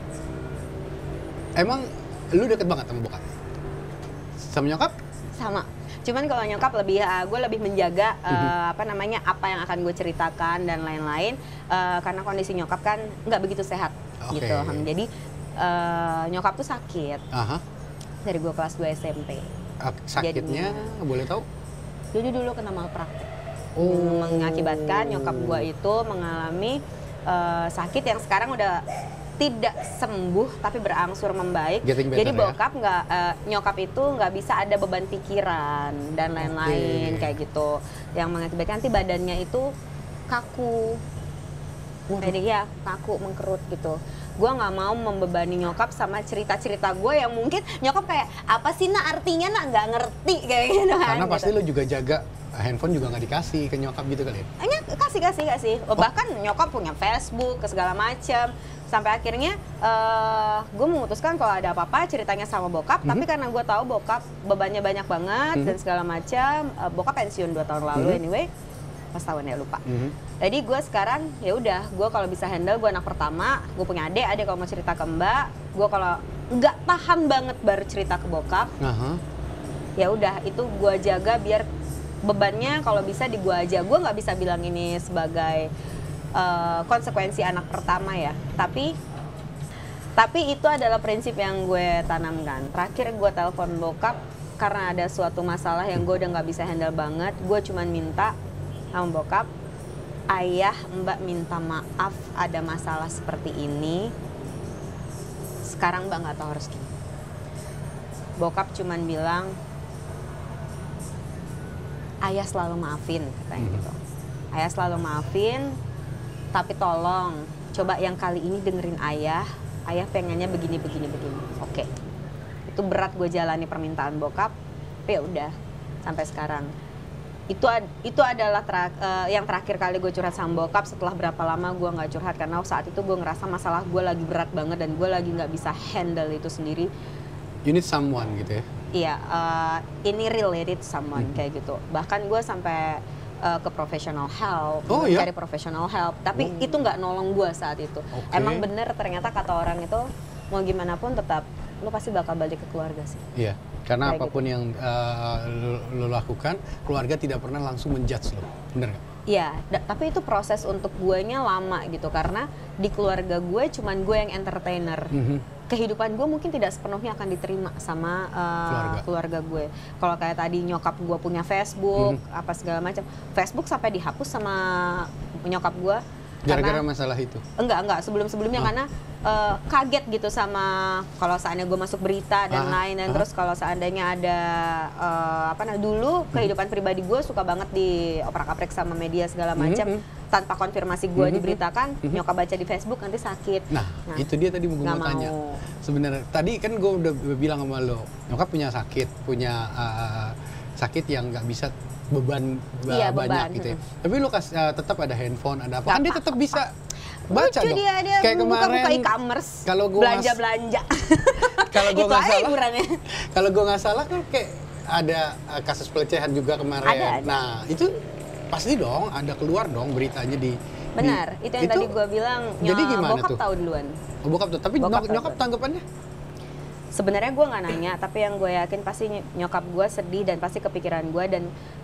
Emang lo deket banget sama bokap? Sama nyokap? Sama. Cuman kalau nyokap gue lebih menjaga apa yang akan gue ceritakan dan lain-lain karena kondisi nyokap kan nggak begitu sehat gitu. Jadi nyokap tuh sakit dari gue kelas 2 SMP. Sakitnya boleh tahu? Jadi dulu kena malpraktek. Mengakibatkan nyokap gue itu mengalami sakit yang sekarang udah tidak sembuh tapi berangsur membaik. Jadi bokap nyokap itu nggak bisa ada beban pikiran dan lain-lain kayak gitu. Yang mengakibatkan nanti badannya itu kaku. Jadi ya kaku, mengkerut gitu. Gue nggak mau membebani nyokap sama cerita-cerita gue yang mungkin nyokap kayak apa sih artinya nggak ngerti kayak gitu kan. Karena pasti lo juga jaga handphone juga nggak dikasih ke nyokap gitu kali ya? Kasih. Bahkan nyokap punya Facebook ke segala macam. Sampai akhirnya gue memutuskan kalau ada apa-apa ceritanya sama bokap. Tapi karena gue tahu bokap bebannya banyak banget dan segala macam. Bokap pensiun 2 tahun lalu anyway. Pas tahun ya lupa. Jadi gue sekarang ya udah, gue kalau bisa handle, gue anak pertama, gue punya adik kalau mau cerita ke mbak, gue kalau nggak tahan banget baru cerita ke bokap, ya udah itu gue jaga biar bebannya kalau bisa di gue aja. Gue nggak bisa bilang ini sebagai konsekuensi anak pertama ya, tapi itu adalah prinsip yang gue tanamkan. Terakhir gue telepon bokap karena ada suatu masalah yang gue udah nggak bisa handle banget, gue cuman minta sama bokap, ayah, mbak minta maaf ada masalah seperti ini. Sekarang mbak nggak tahu harus gimana. Bokap cuman bilang, ayah selalu maafin, katanya gitu. Ayah selalu maafin, tapi tolong coba yang kali ini dengerin ayah pengennya begini. Oke. Itu berat gue jalani permintaan bokap, tapi ya udah sampai sekarang. Itu adalah yang terakhir kali gue curhat sama bokap. Setelah berapa lama gue nggak curhat, karena saat itu gue ngerasa masalah gue lagi berat banget dan gue lagi nggak bisa handle itu sendiri. You need someone gitu ya? Iya, ini related someone kayak gitu. Bahkan gue sampai ke professional help, cari professional help. Tapi itu nggak nolong gue saat itu. Emang bener ternyata kata orang itu mau gimana pun tetap lo pasti bakal balik ke keluarga sih. Iya, karena kayak apapun yang lo lakukan, keluarga tidak pernah langsung menjudge lo, bener nggak? Iya, tapi itu proses untuk guenya lama gitu, karena di keluarga gue cuman gue yang entertainer. Kehidupan gue mungkin tidak sepenuhnya akan diterima sama keluarga gue. Kalau kayak tadi nyokap gue punya Facebook, apa segala macam, Facebook sampai dihapus sama nyokap gue. Gara-gara masalah itu? Enggak, sebelum-sebelumnya karena kaget gitu sama kalau seandainya gue masuk berita dan lain, dan terus kalau seandainya ada dulu kehidupan pribadi gue suka banget dioprak-aprik sama media segala macam tanpa konfirmasi gue diberitakan, nyokap baca di Facebook nanti sakit. Nah itu dia tadi gue mau tanya. Sebenarnya tadi kan gue udah bilang sama lo, nyokap punya sakit yang nggak bisa beban banyak gitu ya. Tapi lo tetap ada handphone, ada apa? Kan dia tetap bisa baca lucu dong. Dia kayak kemarin buka e-commerce, kalau gue belanja. Kalau gue nggak salah, hiburannya. Kalau gue nggak salah kan kayak ada kasus pelecehan juga kemarin. Ada. Nah itu pasti dong ada keluar dong beritanya di. Benar, itu yang tadi gue bilang. Jadi gimana bokap tuh? Tahu duluan. Oh, bokap tuh, tapi nyokap tanggapannya? Sebenarnya gue nggak nanya, tapi yang gue yakin pasti nyokap gue sedih dan pasti kepikiran gue, dan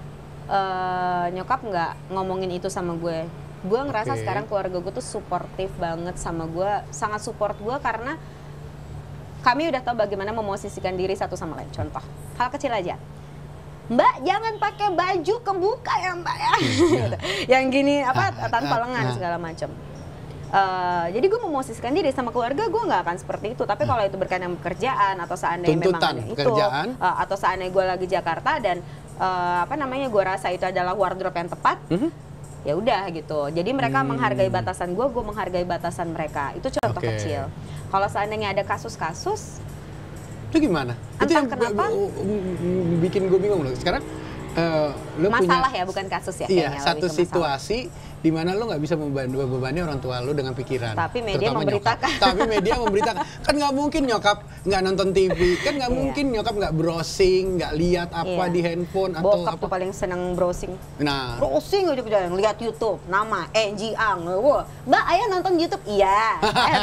nyokap nggak ngomongin itu sama gue. Gue ngerasa sekarang keluarga gue tuh suportif banget sama gue, sangat support gue karena kami udah tahu bagaimana memosisikan diri satu sama lain. Contoh, hal kecil aja. Mbak jangan pakai baju kebuka ya Mbak ya. Yang gini tanpa lengan segala macam. Jadi gue memosisikan diri sama keluarga, gue nggak akan seperti itu. Tapi kalau itu berkaitan dengan pekerjaan atau seandainya tuntutan memang pekerjaan, itu, atau seandainya gue lagi Jakarta dan gue rasa itu adalah wardrobe yang tepat, ya udah gitu. Jadi mereka menghargai batasan gue menghargai batasan mereka. Itu contoh kecil. Kalau seandainya ada kasus-kasus, itu gimana? Itu yang bikin gue bingung loh. Sekarang lo masalah punya, ya, bukan kasus ya. Iya, satu situasi di mana lo nggak bisa membebani orang tua lo dengan pikiran. Tapi media memberitakan. Tapi media memberitakan. Kan nggak mungkin nyokap nggak nonton TV. Kan nggak mungkin nyokap nggak browsing, nggak lihat apa di handphone atau bokap apa. tuh paling seneng browsing. Nah, browsing aja lihat YouTube, nama Enji Ang. Wah, Mbak, ayah nonton YouTube? Iya.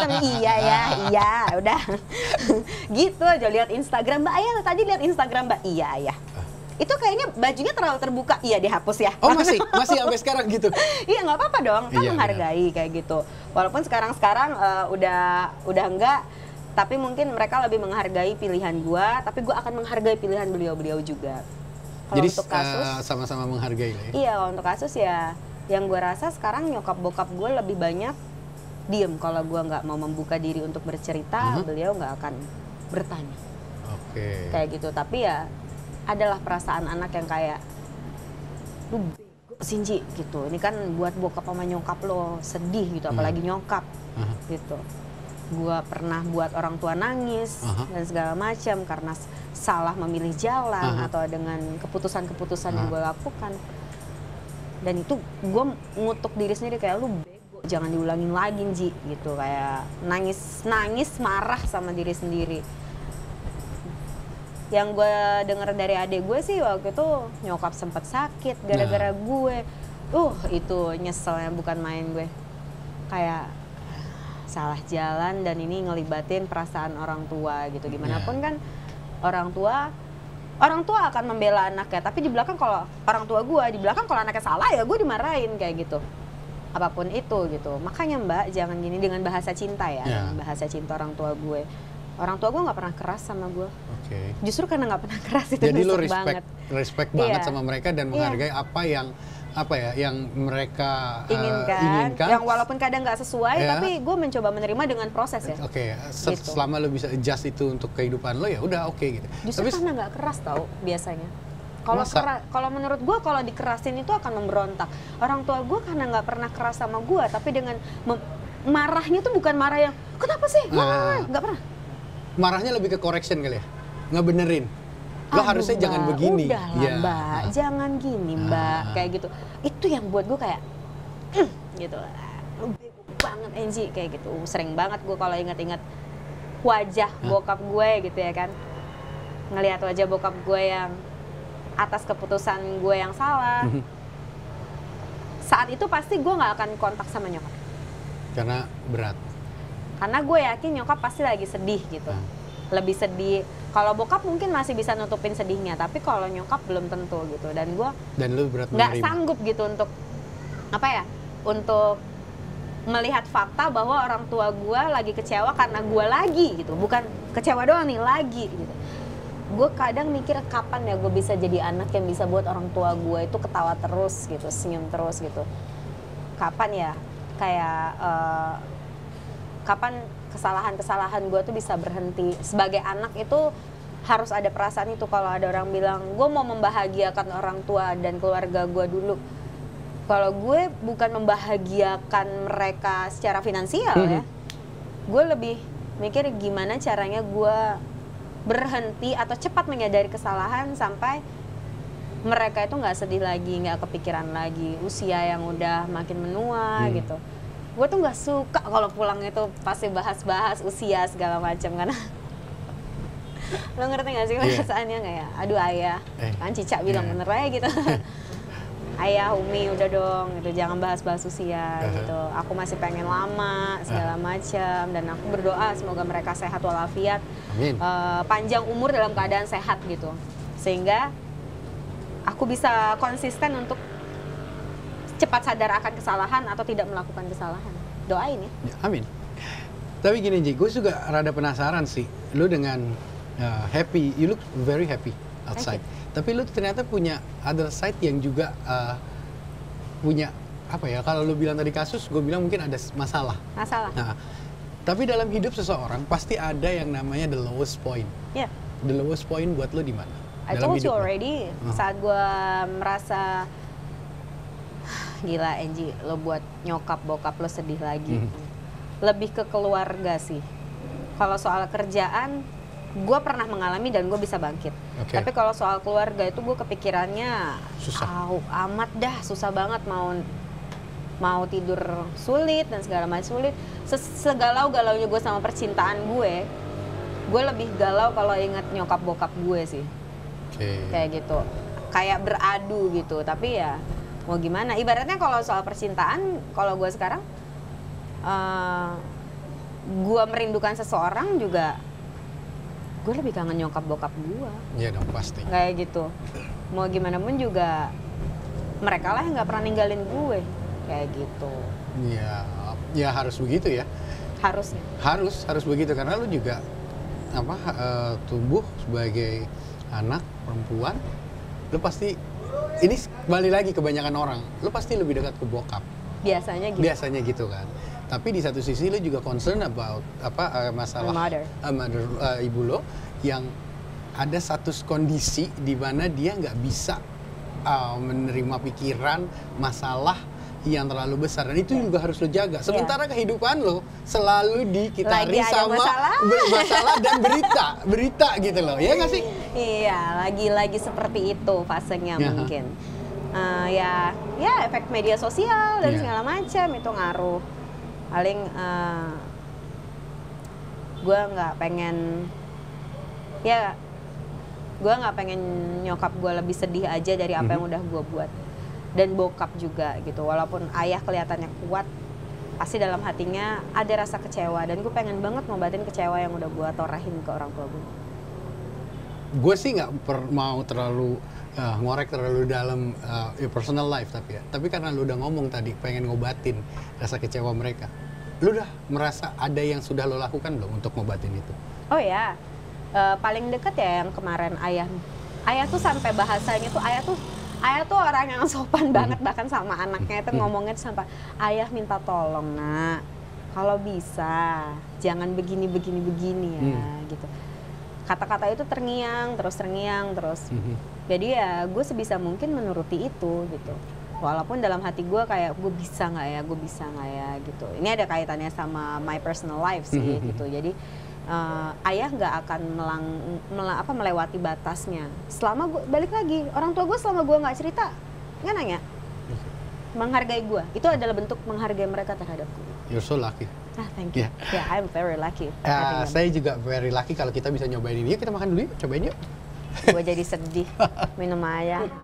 Iya, udah. Gitu aja, lihat Instagram. Mbak, ayah tadi lihat Instagram, Mbak? Iya, ayah. Itu kayaknya bajunya terlalu terbuka, iya dihapus ya. Oh masih sampai sekarang gitu? Iya nggak apa-apa dong, kan menghargai kayak gitu. Walaupun sekarang udah enggak, tapi mungkin mereka lebih menghargai pilihan gua, tapi gua akan menghargai pilihan beliau juga. Kalau jadi untuk kasus, sama-sama menghargai lah ya? Iya, kalau untuk kasus ya, yang gua rasa sekarang nyokap bokap gua lebih banyak diem. Kalau gua nggak mau membuka diri untuk bercerita, beliau nggak akan bertanya. Kayak gitu, tapi ya adalah perasaan anak yang kayak lu bego Sinji gitu. Ini kan buat bokap sama nyokap lo sedih gitu, apalagi nyokap gitu. Gua pernah buat orang tua nangis dan segala macam karena salah memilih jalan atau dengan keputusan-keputusan yang gue lakukan. Dan itu gue ngutuk diri sendiri kayak lu bego, jangan diulangin lagi Ji gitu, kayak nangis marah sama diri sendiri. Yang gue denger dari adik gue sih waktu itu nyokap sempat sakit gara-gara gue. Itu nyeselnya bukan main gue. Kayak salah jalan dan ini ngelibatin perasaan orang tua gitu. Gimana pun kan orang tua akan membela anaknya. Tapi di belakang kalau orang tua gue, di belakang kalau anaknya salah ya gue dimarahin kayak gitu. Apapun itu gitu. Makanya Mbak jangan gini, dengan bahasa cinta ya. Dengan bahasa cinta orang tua gue. Orang tua gue nggak pernah keras sama gue. Justru karena nggak pernah keras itu. Jadi lo respect banget sama mereka dan menghargai apa yang mereka inginkan. Yang walaupun kadang nggak sesuai, tapi gue mencoba menerima dengan proses ya. Gitu. Selama lo bisa adjust itu untuk kehidupan lo ya udah gitu. Justru karena nggak keras tau biasanya. Kalau menurut gue kalau dikerasin itu akan memberontak. Orang tua gue karena nggak pernah keras sama gue, tapi dengan marahnya tuh bukan marah yang kenapa sih? Wah, nggak pernah. Marahnya lebih ke correction kali ya, ngebenerin. Lo Aduh, harusnya Mbak, jangan begini. Udahlah, Ya. Mbak, jangan gini, Mbak, kayak gitu. Itu yang buat gue kayak, gitu lah. Lu bego banget, Angie, kayak gitu. Sering banget gue kalau ingat-ingat wajah bokap gue gitu ya kan, ngelihat wajah bokap gue yang atas keputusan gue yang salah. Saat itu pasti gue nggak akan kontak sama nyokap. Karena berat. Karena gue yakin nyokap pasti lagi sedih gitu. Lebih sedih. Kalau bokap mungkin masih bisa nutupin sedihnya, tapi kalau nyokap belum tentu gitu. Dan gue lu berat nggak menerima. sanggup gitu untuk apa ya? Untuk melihat fakta bahwa orang tua gue lagi kecewa karena gue lagi gitu. Bukan kecewa doang nih, lagi gitu. Gue kadang mikir kapan ya gue bisa jadi anak yang bisa buat orang tua gue itu ketawa terus gitu, senyum terus gitu. Kapan ya? Kayak kapan kesalahan-kesalahan gue tuh bisa berhenti. Sebagai anak itu harus ada perasaan itu. Kalau ada orang bilang gue mau membahagiakan orang tua dan keluarga gue dulu, kalau gue bukan membahagiakan mereka secara finansial ya, gue lebih mikir gimana caranya gue berhenti atau cepat menyadari kesalahan sampai mereka itu nggak sedih lagi, nggak kepikiran lagi usia yang udah makin menua gitu. Gue tuh nggak suka kalau pulang itu pasti bahas-bahas usia segala macam karena lo ngerti nggak sih perasaannya nggak ya? Aduh ayah, kan Cica bilang bener aja gitu. Ayah, Umi udah dong gitu, jangan bahas-bahas usia gitu. Aku masih pengen lama segala macam dan aku berdoa semoga mereka sehat walafiat, panjang umur dalam keadaan sehat gitu, sehingga aku bisa konsisten untuk cepat sadar akan kesalahan atau tidak melakukan kesalahan. Doain ya. Amin. Tapi gini Ji, gue juga rada penasaran sih. Lu dengan happy, you look very happy outside. Tapi lu ternyata punya other side yang juga punya apa ya? Kalau lu bilang tadi kasus, gue bilang mungkin ada masalah. Masalah. Nah, tapi dalam hidup seseorang pasti ada yang namanya the lowest point. Yeah. The lowest point buat lu di mana? I told you already. Saat gue merasa gila Angie, lo buat nyokap bokap lo sedih lagi. Lebih ke keluarga sih. Kalau soal kerjaan, gue pernah mengalami dan gue bisa bangkit. Tapi kalau soal keluarga itu gue kepikirannya susah. Amat dah, susah banget, mau tidur sulit dan segala macam sulit. Segalau-galaunya gue sama percintaan gue lebih galau kalau ingat nyokap bokap gue sih. Kayak gitu, kayak beradu gitu. Tapi ya mau gimana, ibaratnya kalau soal percintaan, kalau gue sekarang gue merindukan seseorang juga, gue lebih kangen nyokap bokap gue. Iya dong, pasti. Kayak gitu, mau gimana pun juga mereka lah yang nggak pernah ninggalin gue, kayak gitu. Iya, ya harus begitu ya. Harusnya. Harus begitu karena lu juga tumbuh sebagai anak perempuan, lu pasti ini balik lagi kebanyakan orang, lu pasti lebih dekat ke bokap. Biasanya gitu kan. Tapi di satu sisi lu juga concern about masalah ibu lo yang ada satu kondisi di mana dia nggak bisa menerima pikiran masalah yang terlalu besar, dan itu juga harus lo jaga. Sementara kehidupan lo selalu dikitari sama masalah dan berita gitu loh, ya nggak sih? Iya, lagi-lagi seperti itu fasenya mungkin. Ya efek media sosial dan segala macam itu ngaruh. Paling gue nggak pengen nyokap gue lebih sedih aja dari apa yang udah gue buat. Dan bokap juga gitu, walaupun ayah kelihatannya kuat, pasti dalam hatinya ada rasa kecewa, dan gue pengen banget ngobatin kecewa yang udah gue torahin ke orang tua gue. Gue sih nggak mau terlalu ngorek terlalu dalam personal life, tapi karena lu udah ngomong tadi pengen ngobatin rasa kecewa mereka, lu udah merasa ada yang sudah lo lakukan belum untuk ngobatin itu? Oh ya, paling deket ya yang kemarin ayah tuh sampai bahasanya tuh ayah tuh orang yang sopan banget, bahkan sama anaknya itu ngomongnya sampai, ayah minta tolong nak, kalau bisa jangan begini ya gitu. Kata-kata itu terngiang terus. Jadi ya gue sebisa mungkin menuruti itu gitu. walaupun dalam hati gue kayak gue bisa nggak ya gitu. Ini ada kaitannya sama my personal life sih gitu. Jadi ayah nggak akan melewati batasnya. Selama gue balik lagi, orang tua gue selama gue nggak cerita nggak nanya, menghargai gue. Itu adalah bentuk menghargai mereka terhadap gue. You're so lucky. Thank you. Yeah, I'm very lucky. Saya juga very lucky kalau kita bisa nyobain ini. Yuk kita makan dulu yuk, cobain yuk. Gue jadi sedih minum air.